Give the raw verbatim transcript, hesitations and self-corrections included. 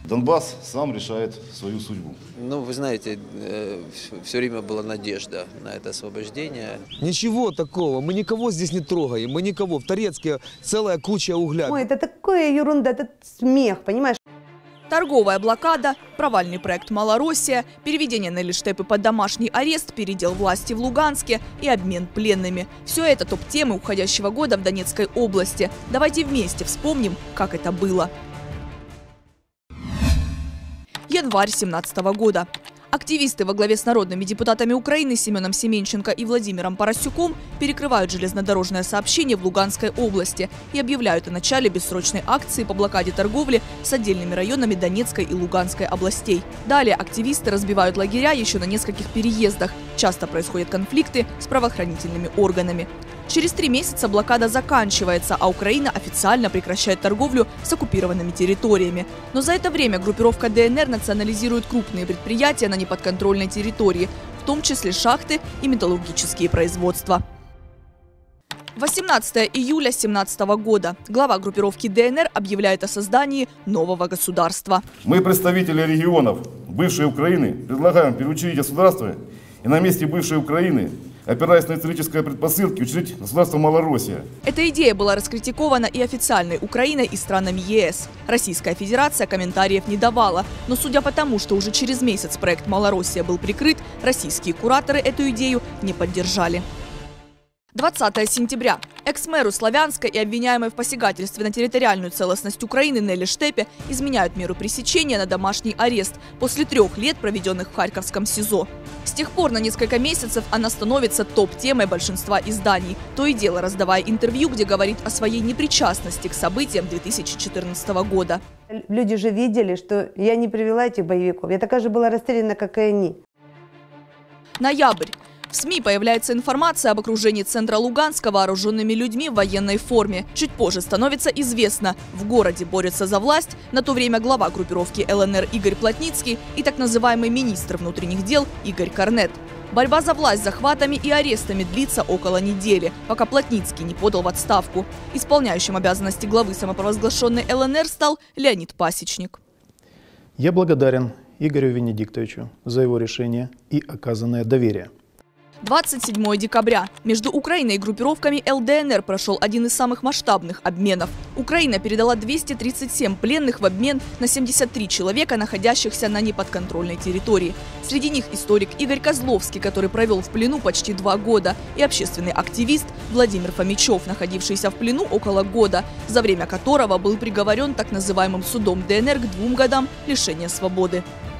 Донбасс сам решает свою судьбу. Ну, вы знаете, все время была надежда на это освобождение. Ничего такого. Мы никого здесь не трогаем. Мы никого. В Торецке целая куча угля. Ой, это такая ерунда, это смех, понимаешь? Торговая блокада, провальный проект «Малороссия», переведение Нелли Штепы под домашний арест, передел власти в Луганске и обмен пленными. Все это топ-темы уходящего года в Донецкой области. Давайте вместе вспомним, как это было. Январь две тысячи семнадцатого года. Активисты во главе с народными депутатами Украины Семеном Семенченко и Владимиром Поросюком перекрывают железнодорожное сообщение в Луганской области и объявляют о начале бессрочной акции по блокаде торговли с отдельными районами Донецкой и Луганской областей. Далее активисты разбивают лагеря еще на нескольких переездах. Часто происходят конфликты с правоохранительными органами. Через три месяца блокада заканчивается, а Украина официально прекращает торговлю с оккупированными территориями. Но за это время группировка ДНР национализирует крупные предприятия на неподконтрольной территории, в том числе шахты и металлургические производства. восемнадцатого июля две тысячи семнадцатого года. Глава группировки ДНР объявляет о создании нового государства. Мы, представители регионов бывшей Украины, предлагаем переучредить государство и на месте бывшей Украины, опираясь на исторические предпосылки, учредить государство Малороссия. Эта идея была раскритикована и официальной Украиной, и странами ЕС. Российская Федерация комментариев не давала. Но судя по тому, что уже через месяц проект «Малороссия» был прикрыт, российские кураторы эту идею не поддержали. двадцатого сентября. Экс-мэру Славянска и обвиняемой в посягательстве на территориальную целостность Украины Нелли Штепе изменяют меру пресечения на домашний арест после трех лет, проведенных в Харьковском СИЗО. С тех пор на несколько месяцев она становится топ-темой большинства изданий, то и дело раздавая интервью, где говорит о своей непричастности к событиям две тысячи четырнадцатого года. Люди же видели, что я не привела этих боевиков. Я такая же была расстреляна, как и они. Ноябрь. В СМИ появляется информация об окружении центра Луганска вооруженными людьми в военной форме. Чуть позже становится известно, в городе борются за власть на то время глава группировки ЛНР Игорь Плотницкий и так называемый министр внутренних дел Игорь Корнет. Борьба за власть захватами и арестами длится около недели, пока Плотницкий не подал в отставку. Исполняющим обязанности главы самопровозглашенной ЛНР стал Леонид Пасечник. Я благодарен Игорю Венедиктовичу за его решение и оказанное доверие. двадцать седьмого декабря. Между Украиной и группировками ЛДНР прошел один из самых масштабных обменов. Украина передала двести тридцать семь пленных в обмен на семьдесят три человека, находящихся на неподконтрольной территории. Среди них историк Игорь Козловский, который провел в плену почти два года, и общественный активист Владимир Фомичев, находившийся в плену около года, за время которого был приговорен так называемым судом ДНР к двум годам лишения свободы.